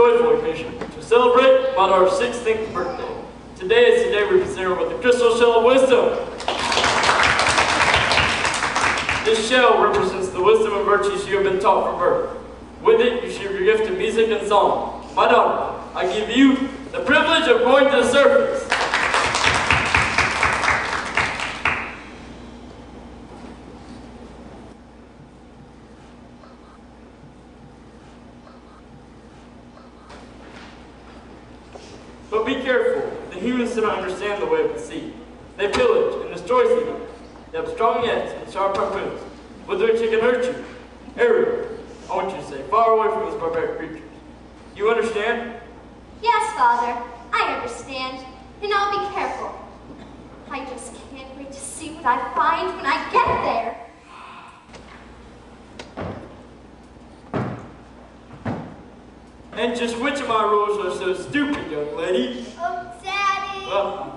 joyful occasion to celebrate about our 16th birthday. Today is the day we present her with the crystal shell of wisdom. This shell represents the wisdom and virtues you have been taught from birth. With it, you share your gift of music and song. My daughter, I give you the privilege of going to the surface. But be careful, the humans do not understand the way of the sea. They pillage and destroy sea. They have strong nets and sharp harpoons, with which they can hurt you. Ariel, I want you to stay far away from these barbaric creatures. You understand? Yes, Father, I understand, and I'll be careful. I just can't wait to see what I find when I get there. And just which of my rules are so stupid, young lady? Oh, Daddy! Well,